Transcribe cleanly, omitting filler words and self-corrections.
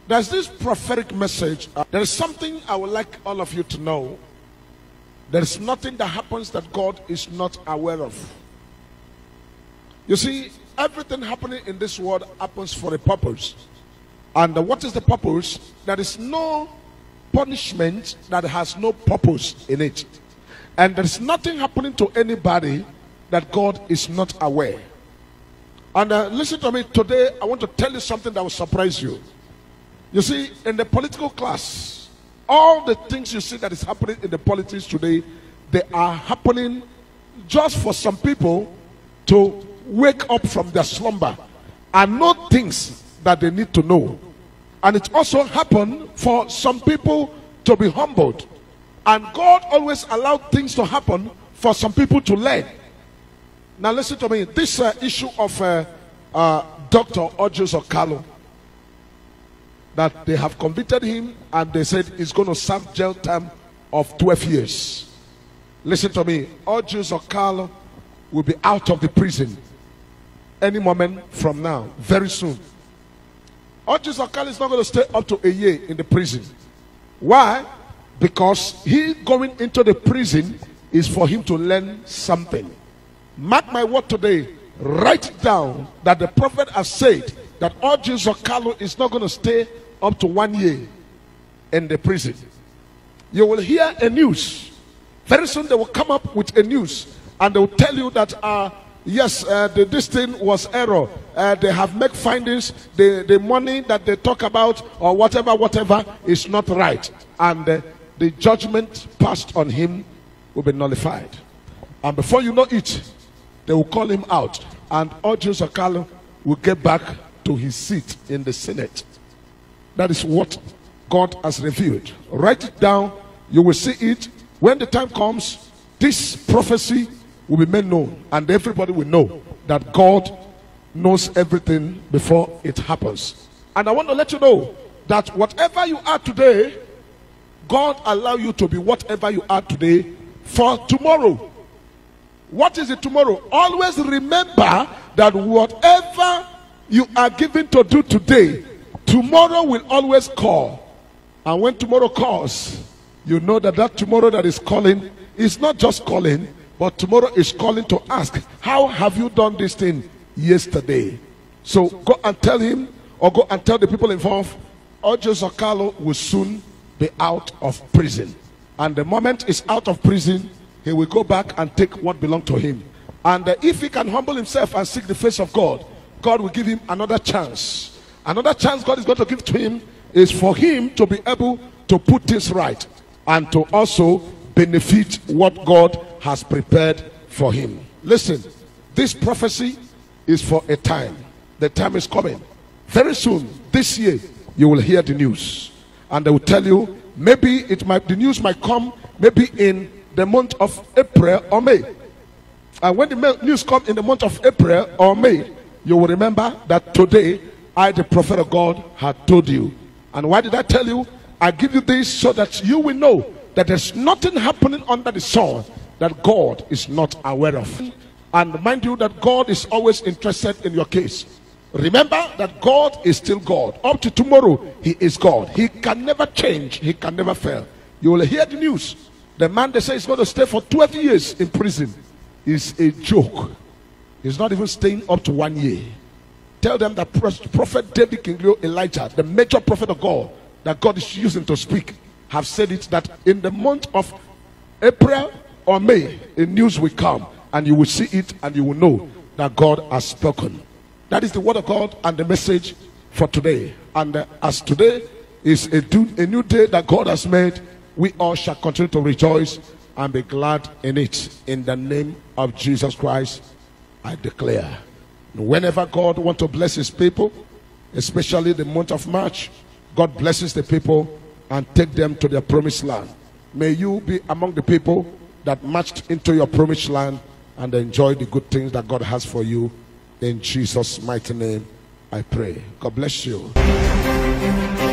there's this prophetic message. There is something I would like all of you to know. There is nothing that happens that God is not aware of. You see, everything happening in this world happens for a purpose. And what is the purpose? There is no punishment that has no purpose in it. And there is nothing happening to anybody that God is not aware. And listen to me, today I want to tell you something that will surprise you. You see, in the political class, all the things you see that is happening in the politics today, they are happening just for some people to wake up from their slumber and know things that they need to know. And it also happened for some people to be humbled. And God always allowed things to happen for some people to learn. Now listen to me. This issue of Dr. Ojus Okalo, that they have convicted him and they said he's going to serve jail term of 12 years. Listen to me. Ojus Okalo will be out of the prison any moment from now, very soon. Ojus Okalo is not going to stay up to a year in the prison. Why? Because he going into the prison is for him to learn something. Mark my word today. Write down that the prophet has said that Ojus Okalo is not going to stay up to 1 year in the prison. You will hear a news. Very soon they will come up with a news and they will tell you that yes, this thing was error. They have made findings. The money that they talk about or whatever is not right. And the judgment passed on him will be nullified. And before you know it, they will call him out. And Ojus Okalo will get back to his seat in the Senate. That is what God has revealed. Write it down. You will see it. When the time comes, this prophecy will be made known. And everybody will know that God knows everything before it happens. And I want to let you know that whatever you are today, God allow you to be whatever you are today for tomorrow. What is it tomorrow? Always remember that whatever you are given to do today, tomorrow will always call. And when tomorrow calls, you know that that tomorrow that is calling is not just calling, but tomorrow is calling to ask, how have you done this thing yesterday? So go and tell him, or go and tell the people involved, Ojus Okalo will soon be out of prison. And the moment he's out of prison, he will go back and take what belongs to him. And if he can humble himself and seek the face of God, God will give him another chance. Another chance God is going to give to him is for him to be able to put things right and to also benefit what God has prepared for him. Listen, this prophecy is for a time. The time is coming. Very soon, this year, you will hear the news. And they will tell you, maybe the news might come maybe in the month of April or May. And when the news comes in the month of April or May, you will remember that today, I, the prophet of God, had told you. And why did I tell you? I give you this so that you will know that there's nothing happening under the sun that God is not aware of. And mind you that God is always interested in your case. Remember that God is still God. Up to tomorrow, he is God. He can never change. He can never fail. You will hear the news. The man they say is going to stay for 12 years in prison is a joke. He's not even staying up to 1 year. Tell them that Prophet David Kinglio Elijah, the major prophet of God, that God is using to speak, have said it that in the month of April or May, a news will come and you will see it and you will know that God has spoken. That is the word of God and the message for today. And as today is a new day that God has made, we all shall continue to rejoice and be glad in it. In the name of Jesus Christ, I declare. Whenever God wants to bless his people, especially the month of March, God blesses the people and take them to their promised land. May you be among the people that marched into your promised land and enjoy the good things that God has for you. In Jesus' mighty name, I pray. God bless you.